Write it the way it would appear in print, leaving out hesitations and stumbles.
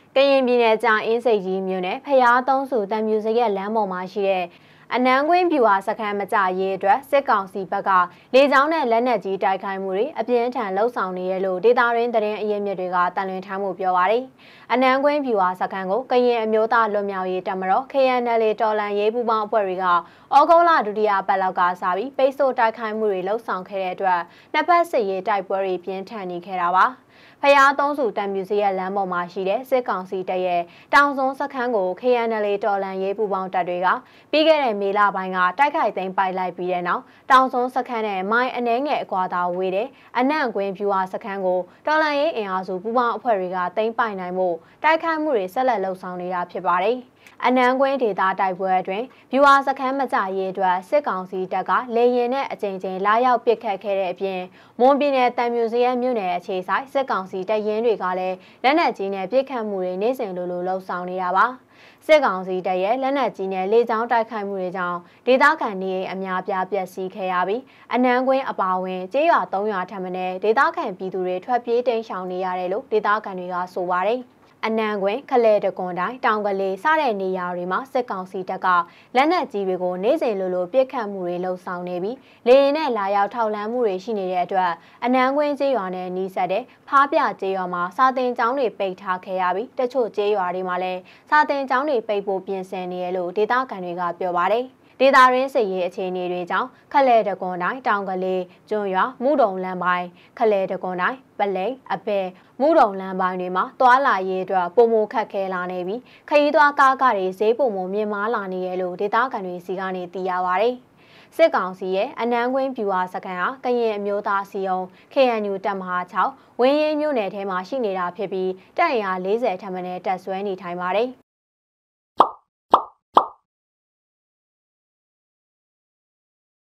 ကရင်ပြည်နယ်ကြာအင်းစိတ်ကြီးမြို့နယ်ဖျားသုံးစုတံမြူစရက်လမ်းပေါ်မှာရှိတဲ့အနန်းကွင်းပြူဟာစခန်းမကြရေးအတွက်စစ်ကောင်စီဘက်ကလေကြောင်းနဲ့လက်နက်ကြီးတိုက်ခိုက်မှုတွေအပြင်းထန်လှုပ်ဆောင်နေရလို့ဒေတာရင်းသတင်းအရင်းမြစ်တွေကတန်လွင်ထမ်းမှုပြောပါရယ်အနန်းကွင်းပြူဟာစခန်းကိုကရင်အမျိုးသားလွတ်မြောက်ရေးတပ်မတော် KNL တော်လန်ရေးပူးပေါင်းအဖွဲ့တွေကဩဂုတ်လဒုတိယပတ်လောက်ကစပြီးပိတ်ဆို့တိုက်ခိုက်မှုတွေလှုပ်ဆောင်ခဲ့တဲ့အတွက်နှစ်ဖက်စစ်ရေးတိုက်ပွဲတွေပြင်းထန်နေခဲ့တာပါဖျားသုံးစုတံမြူစရက်လမ်းပေါ်မှာရှိတဲ့စစ်ကောင်စီတပ်ရဲ့တောင်စွန်းစခန်းကို KNL တော်လန်ရေးပူးပေါင်းတပ်တွေကပြီးခဲ့တဲ့မေလပိုင်းကတိုက်ခိုက်သိမ်းပိုက်လိုက်ပြီးတဲ့နောက်တောင်စွန်းစခန်းနဲ့မိုင်းအနှဲငယ်အကွာသာဝေးတဲ့အနန့်ကွင်းပြူဟာစခန်းကိုတော်လန်ရေးအင်အားစုပူးပေါင်းအဖွဲ့တွေကသိမ်းပိုက်နိုင်မှုတိုက်ခိုက်မှုတွေဆက်လက်လှုပ်ဆောင်နေတာဖြစ်ပါတယ်အနန်းကွင်းဒေသတိုက်ပွဲအတွင်းဗျူဟာစခန်းမကြရေးအတွက်စစ်ကောင်စီတပ်ကလေရင်နဲ့အကြိမ်ကြိမ်လာရောက်ပစ်ခတ်ခဲ့တဲ့အပြင်မွန်ပြည်နယ်တံမြူစရဲမြို့နယ်အခြေဆိုင်စစ်ကောင်စီတပ်ရင်းတွေကလည်းလက်နက်ကြီးနဲ့ပစ်ခတ်မှုတွေနေ့စဉ်လိုလှုပ်ဆောင်နေတာပါစစ်ကောင်စီတပ်ရဲ့လက်နက်ကြီးနဲ့လေကြောင်းတိုက်ခိုက်မှုတွေကြောင့်ဒေသခံနေအိမ်အများပြားပျက်စီးခဲ့ရပြီးအနန်းကွင်းအပါအဝင်ကျေးရွာ3ရွာထပ်မံဒေသခံပြည်သူတွေထွက်ပြေးတိမ်းရှောင်နေရတယ်လို့ဒေသခံတွေကဆိုပါတယ်အနန်းကွင်းခလဲတကွန်တိုင်းတောင်ကလေးစတဲ့နေရာတွေမှာစစ်ကောင်စီတပ်ကလက်နက်ကြီးတွေကိုနေ့စဉ်လိုပစ်ခတ်မှုတွေလှုပ်ဆောင်နေပြီးလေရင်နဲ့လာရောက်ထောက်လှမ်းမှုတွေရှိနေတဲ့အတွက်အနန်းကွင်းကျေးရွာနဲ့နီးစပ်တဲ့ဖားပြကျေးရွာမှာစာတင်ကျောင်းတွေပိတ်ထားခဲ့ရပြီးတချို့ကျေးရွာတွေမှာလည်းစာတင်ကျောင်းတွေပိတ်ဖို့ပြင်ဆင်နေရလို့ဒေသခံတွေကပြောပါတယ်ဒေတာရင်းစစ်ရေးအခြေအနေတွေကြောင့်ခလဲတကွန်တိုင်းတောင်ကလေးကျွန်းရွာမူတုံလမ်းပိုင်းခလဲတကွန်တိုင်းပလိန်အပယ်မူတုံလမ်းပိုင်းတွေမှာတွာလာရေးအတွက်ပုံမခတ်ခဲလာနေပြီးခရီးသွားကားတွေဈေးပုံမမြင့်မားလာနေရလို့ဒေတာကန်တွေစီကနေသိရပါဗျ။စစ်ကောင်စီရဲ့အနန်းကွင်းပြူဟာစခန်းဟာကရင်အမျိုးသားစီယုံ KNU တပ်မဟာ6ဝင်းရင်းမြို့နယ်ထဲမှာရှိနေတာဖြစ်ပြီးတပ်အင်အား40ထပ်မံတပ်ဆွဲနေထိုင်ပါတယ်။